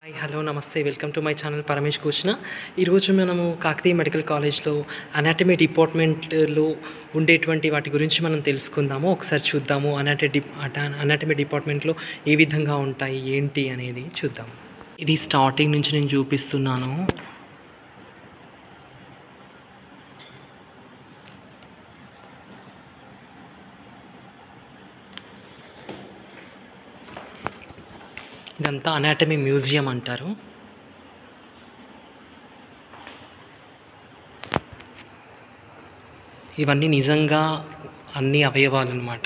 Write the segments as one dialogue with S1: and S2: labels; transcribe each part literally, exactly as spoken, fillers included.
S1: Hi hello namaste welcome to my channel Paramesh Krishna. ఈరోజు మనము Kakatiya medical కాలేజ్లో అనాటమీ డిపార్ట్మెంట్లో ఉండేటువంటి వాటి గురించి మనం తెలుసుకుందాము. ఒకసారి చూద్దాము అనాట డి అనాటమీ డిపార్ట్మెంట్లో ఏ విధంగా ఉంటాయి ఏంటి అనేది చూద్దాం. ఇది స్టార్టింగ్ నుంచి నేను చూపిస్తున్నాను. ఇదంతా అనాటమీ మ్యూజియం అంటారు. ఇవన్నీ నిజంగా అన్ని అవయవాలు అన్నమాట.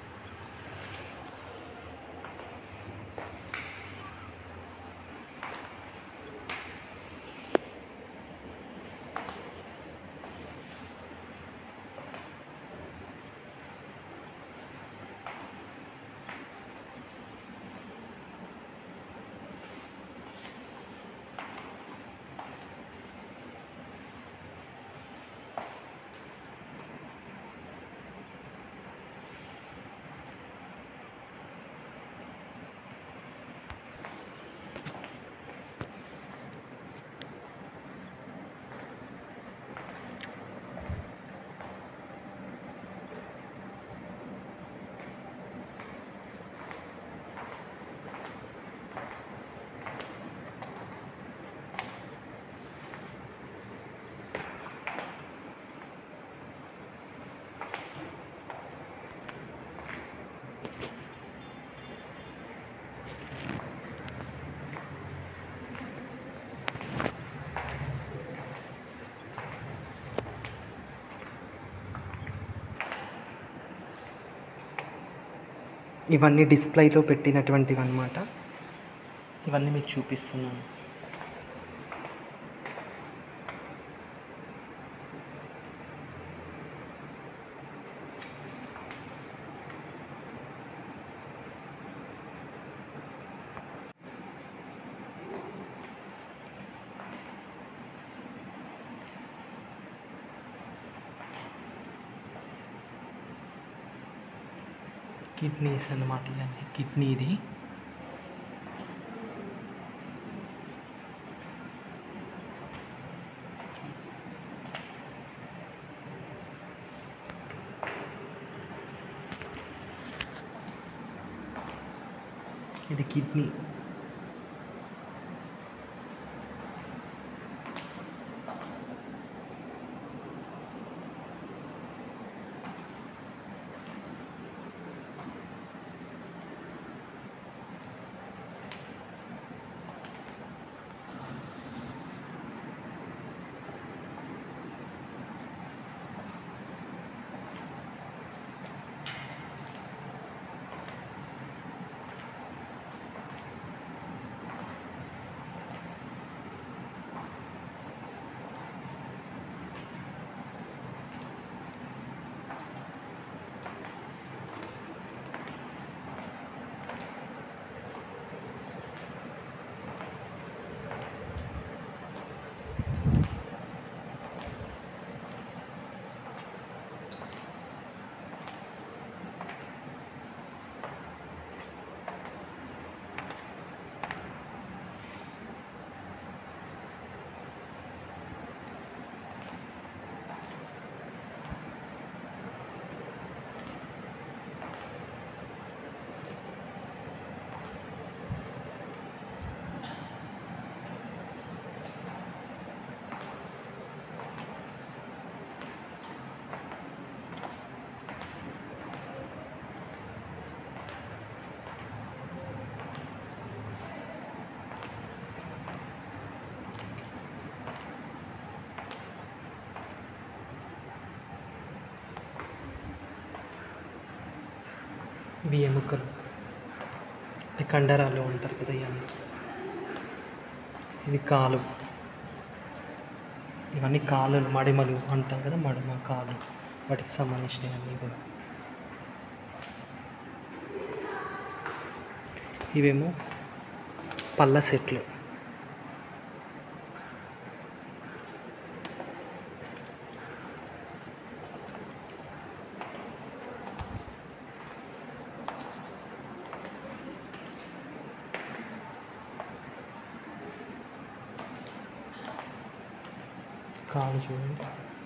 S1: ఇవన్నీ డిస్ప్లేలో పెట్టినటువంటివి అన్నమాట. ఇవన్నీ మీకు చూపిస్తున్నాను. కిడ్నీస్ అన్నమాట. ఇవన్నీ కిడ్నీ ఇది ఇది కిడ్నీ. ఇవి ఎముకలు, కండరాలు ఉంటారు కదా ఇవన్నీ. ఇది కాలు. ఇవన్నీ కాళ్ళు, మడిమలు అంటాం కదా, మడమ కాలు, వాటికి సంబంధించినవి అన్నీ కూడా. ఇవేమో పళ్ళ సెట్లు. కాలు చూడండి.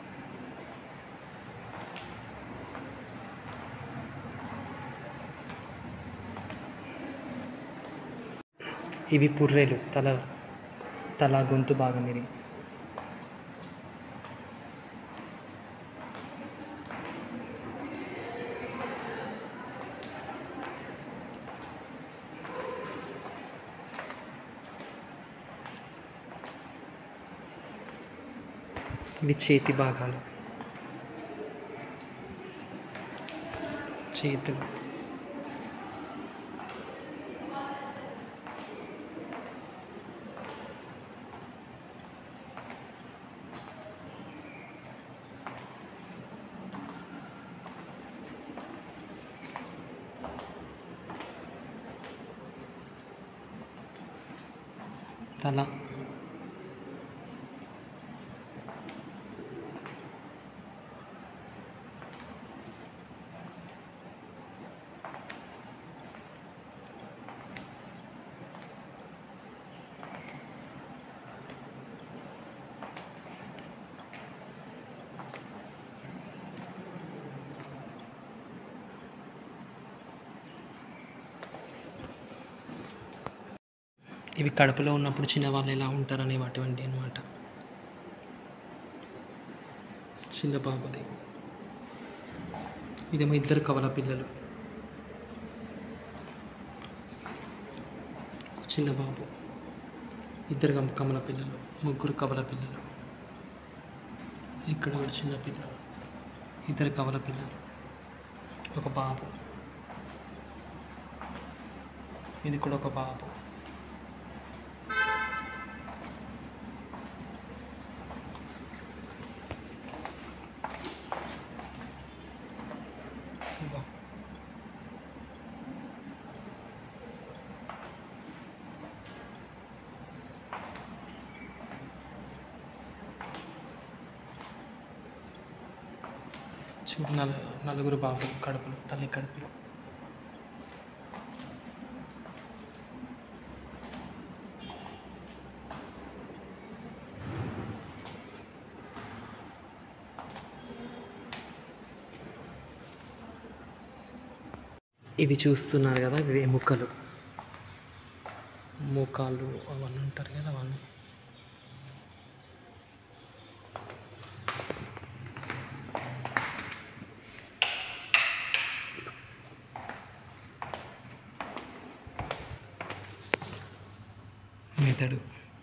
S1: ఇవి పుర్రెలు, తల తల గొంతు భాగం ఇది. ఇవి చేతి భాగాలు, చేతులు. తల, ఇవి కడుపులో ఉన్నప్పుడు చిన్నవాళ్ళు ఎలా ఉంటారనే అటువంటి అనమాట. చిన్న బాబుది. ఇదేమో ఇద్దరు కవల పిల్లలు, చిన్న బాబు, ఇద్దరు కమల పిల్లలు, ముగ్గురు కవల పిల్లలు. ఇక్కడ కూడా చిన్న పిల్లలు, ఇద్దరు కవల పిల్లలు, ఒక బాబు. ఇది కూడా ఒక బాబు. చూడు, నలు నలుగురు బాబులు కడుపులో, తల్లి కడుపులో. ఇవి చూస్తున్నారు కదా, ఇవి ఎముకలు, మోకాళ్ళు అవన్నీ ఉంటారు కదా, అవన్నీ. మెదడు.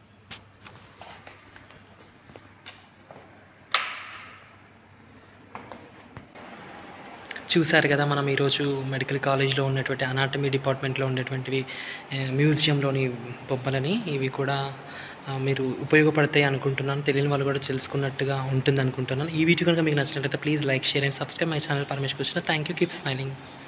S1: చూశారు కదా మనం ఈరోజు మెడికల్ కాలేజ్లో ఉన్నటువంటి అనాటమీ డిపార్ట్మెంట్లో ఉండేటువంటివి మ్యూజియంలోని బొమ్మలని. ఇవి కూడా మీరు ఉపయోగపడతాయి అనుకుంటున్నాను. తెలియని వాళ్ళు కూడా తెలుసుకున్నట్టుగా ఉంటుంది అనుకుంటున్నాను. ఈ వీడియో కనుక మీకు నచ్చినట్లయితే please like, share and subscribe my channel Paramesh Krishna. Thank you. Keep smiling.